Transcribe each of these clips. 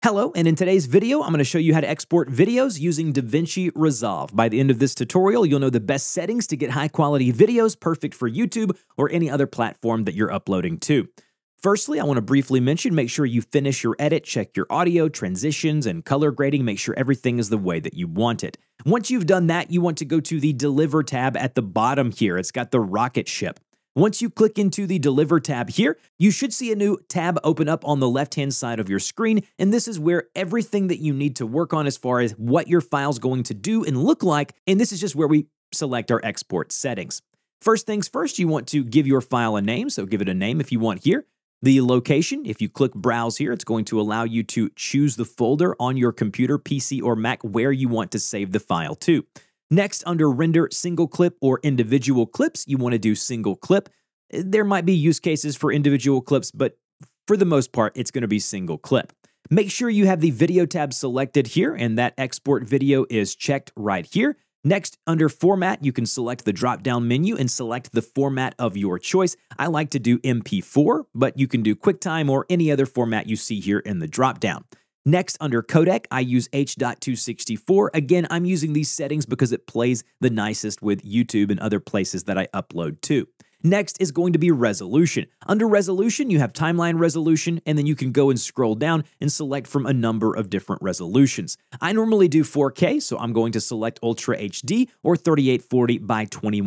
Hello, and in today's video, I'm going to show you how to export videos using DaVinci Resolve. By the end of this tutorial, you'll know the best settings to get high-quality videos perfect for YouTube or any other platform that you're uploading to. Firstly, I want to briefly mention, make sure you finish your edit, check your audio, transitions, and color grading, make sure everything is the way that you want it. Once you've done that, you want to go to the Deliver tab at the bottom here. It's got the rocket ship. Once you click into the Deliver tab here, you should see a new tab open up on the left-hand side of your screen, and this is where everything that you need to work on as far as what your file's going to do and look like, and this is just where we select our export settings. First things first, you want to give your file a name, so give it a name if you want here. The location, if you click Browse here, it's going to allow you to choose the folder on your computer, PC, or Mac where you want to save the file to. Next, under Render Single Clip or Individual Clips, you want to do Single Clip. There might be use cases for individual clips, but for the most part, it's going to be Single Clip. Make sure you have the Video tab selected here, and that Export Video is checked right here. Next, under Format, you can select the drop-down menu and select the format of your choice. I like to do MP4, but you can do QuickTime or any other format you see here in the drop-down. Next, under Codec, I use H.264. Again, I'm using these settings because it plays the nicest with YouTube and other places that I upload to. Next is going to be Resolution. Under Resolution, you have Timeline Resolution, and then you can go and scroll down and select from a number of different resolutions. I normally do 4K, so I'm going to select Ultra HD or 3840 by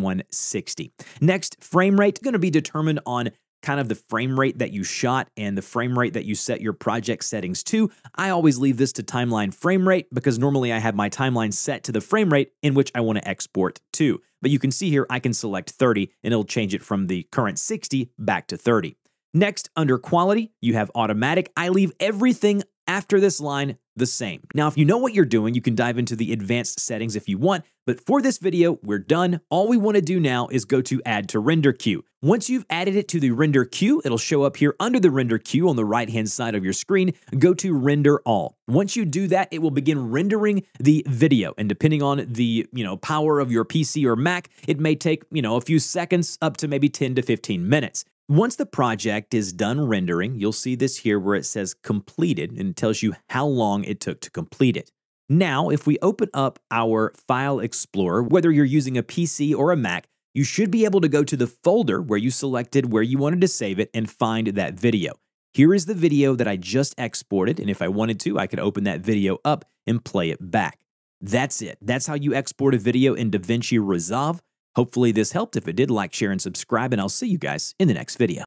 2160. Next, frame rate is going to be determined on kind of the frame rate that you shot and the frame rate that you set your project settings to. I always leave this to timeline frame rate because normally I have my timeline set to the frame rate in which I want to export to. But you can see here I can select 30 and it'll change it from the current 60 back to 30. Next, under quality, you have automatic. I leave everything after this line the same. Now, if you know what you're doing, you can dive into the advanced settings if you want, but for this video, we're done. All we want to do now is go to Add to Render Queue. Once you've added it to the render queue, it'll show up here under the render queue on the right-hand side of your screen. Go to Render All. Once you do that, it will begin rendering the video, and depending on the power of your PC or Mac, it may take a few seconds up to maybe 10 to 15 minutes. Once the project is done rendering, you'll see this here where it says completed, and it tells you how long it took to complete it. Now, if we open up our File Explorer, whether you're using a PC or a Mac, you should be able to go to the folder where you selected where you wanted to save it and find that video. Here is the video that I just exported, and if I wanted to, I could open that video up and play it back. That's it. That's how you export a video in DaVinci Resolve. Hopefully this helped. If it did, like, share, and subscribe, and I'll see you guys in the next video.